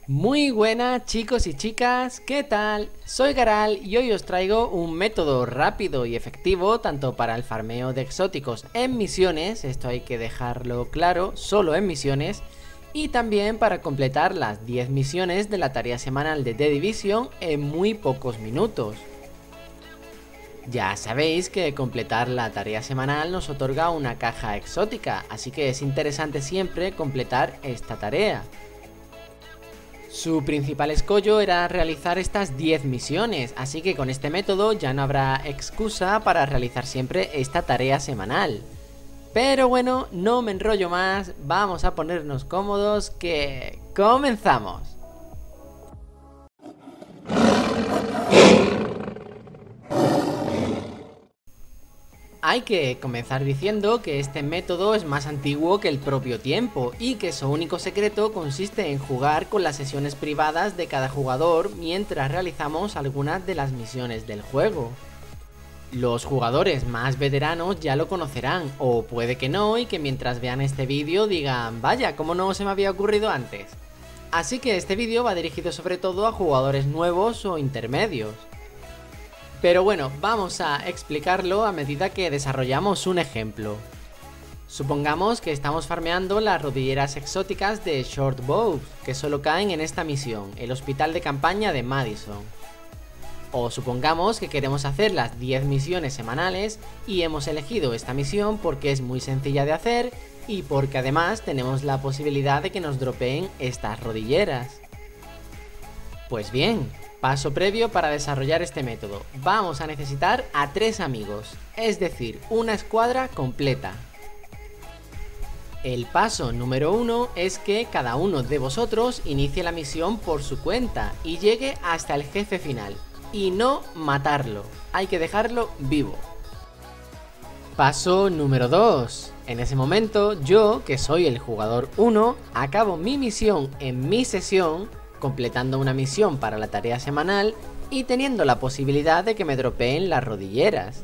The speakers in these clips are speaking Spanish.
Muy buenas chicos y chicas, ¿qué tal? Soy Garal y hoy os traigo un método rápido y efectivo tanto para el farmeo de exóticos en misiones, esto hay que dejarlo claro, solo en misiones, y también para completar las 10 misiones de la tarea semanal de The Division en muy pocos minutos. Ya sabéis que completar la tarea semanal nos otorga una caja exótica, así que es interesante siempre completar esta tarea. Su principal escollo era realizar estas 10 misiones, así que con este método ya no habrá excusa para realizar siempre esta tarea semanal. Pero bueno, no me enrollo más, vamos a ponernos cómodos que comenzamos. Hay que comenzar diciendo que este método es más antiguo que el propio tiempo y que su único secreto consiste en jugar con las sesiones privadas de cada jugador mientras realizamos algunas de las misiones del juego. Los jugadores más veteranos ya lo conocerán, o puede que no, y que mientras vean este vídeo digan, vaya, ¿cómo no se me había ocurrido antes? Así que este vídeo va dirigido sobre todo a jugadores nuevos o intermedios. Pero bueno, vamos a explicarlo a medida que desarrollamos un ejemplo. Supongamos que estamos farmeando las rodilleras exóticas de Short Bow, que solo caen en esta misión, el hospital de campaña de Madison. O supongamos que queremos hacer las 10 misiones semanales y hemos elegido esta misión porque es muy sencilla de hacer y porque además tenemos la posibilidad de que nos dropeen estas rodilleras. Pues bien, paso previo para desarrollar este método. Vamos a necesitar a 3 amigos, es decir, una escuadra completa. El paso número 1 es que cada uno de vosotros inicie la misión por su cuenta y llegue hasta el jefe final. Y no matarlo, hay que dejarlo vivo. Paso número 2. En ese momento, yo, que soy el jugador 1, acabo mi misión en mi sesión, completando una misión para la tarea semanal y teniendo la posibilidad de que me dropeen las rodilleras.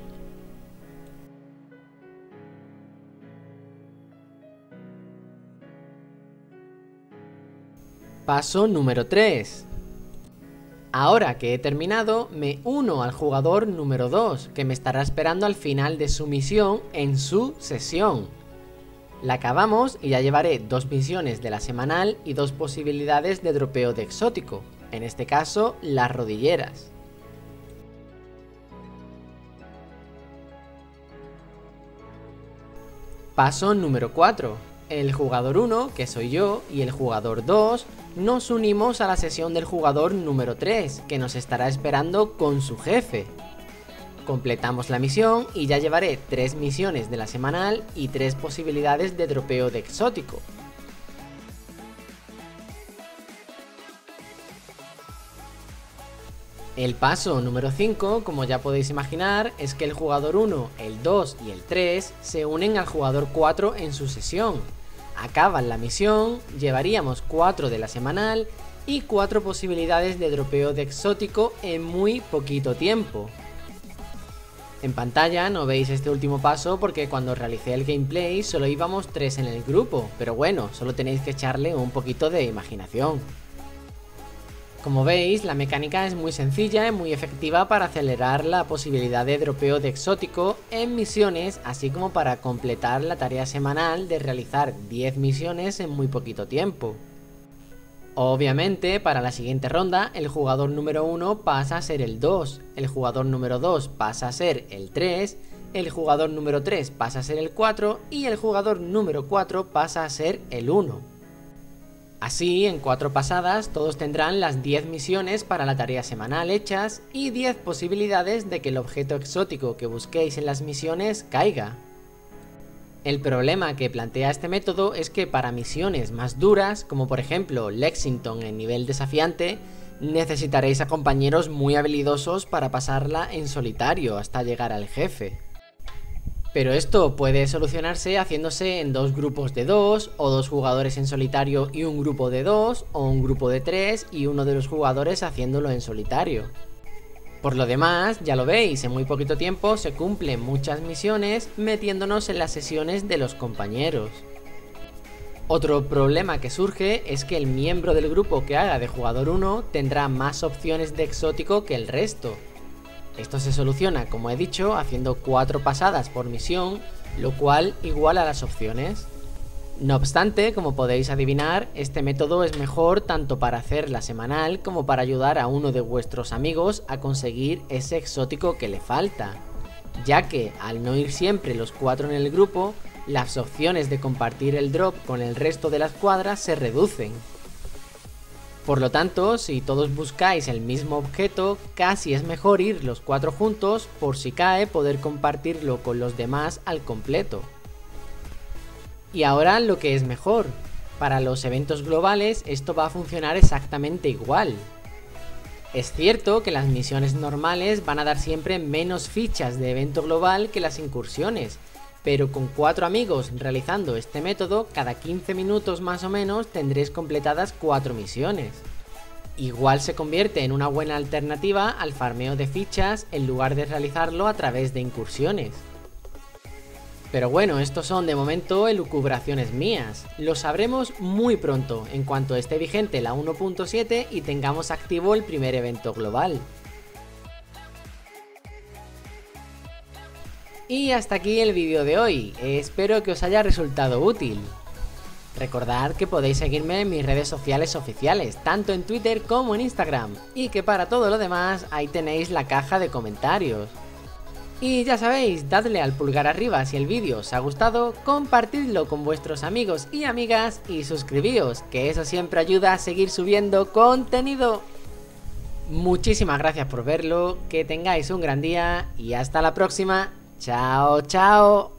Paso número 3. Ahora que he terminado, me uno al jugador número 2, que me estará esperando al final de su misión en su sesión. La acabamos y ya llevaré 2 misiones de la semanal y 2 posibilidades de dropeo de exótico, en este caso las rodilleras. Paso número 4. El jugador 1, que soy yo, y el jugador 2 nos unimos a la sesión del jugador número 3, que nos estará esperando con su jefe. Completamos la misión y ya llevaré 3 misiones de la semanal y 3 posibilidades de dropeo de exótico. El paso número 5, como ya podéis imaginar, es que el jugador 1, el 2 y el 3 se unen al jugador 4 en su sesión. Acaban la misión, llevaríamos 4 de la semanal y 4 posibilidades de dropeo de exótico en muy poquito tiempo. En pantalla no veis este último paso porque cuando realicé el gameplay solo íbamos 3 en el grupo, pero bueno, solo tenéis que echarle un poquito de imaginación. Como veis, la mecánica es muy sencilla y muy efectiva para acelerar la posibilidad de dropeo de exótico en misiones, así como para completar la tarea semanal de realizar 10 misiones en muy poquito tiempo. Obviamente, para la siguiente ronda, el jugador número 1 pasa a ser el 2, el jugador número 2 pasa a ser el 3, el jugador número 3 pasa a ser el 4 y el jugador número 4 pasa a ser el 1. Así, en 4 pasadas, todos tendrán las 10 misiones para la tarea semanal hechas y 10 posibilidades de que el objeto exótico que busquéis en las misiones caiga. El problema que plantea este método es que para misiones más duras, como por ejemplo Lexington en nivel desafiante, necesitaréis a compañeros muy habilidosos para pasarla en solitario hasta llegar al jefe. Pero esto puede solucionarse haciéndose en 2 grupos de 2, o 2 jugadores en solitario y un grupo de 2, o un grupo de 3 y uno de los jugadores haciéndolo en solitario. Por lo demás, ya lo veis, en muy poquito tiempo se cumplen muchas misiones metiéndonos en las sesiones de los compañeros. Otro problema que surge es que el miembro del grupo que haga de jugador 1 tendrá más opciones de exótico que el resto. Esto se soluciona, como he dicho, haciendo 4 pasadas por misión, lo cual iguala las opciones. No obstante, como podéis adivinar, este método es mejor tanto para hacerla semanal como para ayudar a uno de vuestros amigos a conseguir ese exótico que le falta, ya que al no ir siempre los 4 en el grupo, las opciones de compartir el drop con el resto de la escuadra se reducen. Por lo tanto, si todos buscáis el mismo objeto, casi es mejor ir los 4 juntos por si cae poder compartirlo con los demás al completo. Y ahora lo que es mejor, para los eventos globales esto va a funcionar exactamente igual. Es cierto que las misiones normales van a dar siempre menos fichas de evento global que las incursiones, pero con 4 amigos realizando este método, cada 15 minutos más o menos tendréis completadas 4 misiones. Igual se convierte en una buena alternativa al farmeo de fichas en lugar de realizarlo a través de incursiones. Pero bueno, estos son de momento elucubraciones mías, lo sabremos muy pronto en cuanto esté vigente la 1.7 y tengamos activo el primer evento global. Y hasta aquí el vídeo de hoy, espero que os haya resultado útil. Recordad que podéis seguirme en mis redes sociales oficiales, tanto en Twitter como en Instagram, y que para todo lo demás ahí tenéis la caja de comentarios. Y ya sabéis, dadle al pulgar arriba si el vídeo os ha gustado, compartidlo con vuestros amigos y amigas y suscribíos, que eso siempre ayuda a seguir subiendo contenido. Muchísimas gracias por verlo, que tengáis un gran día y hasta la próxima. Chao, chao.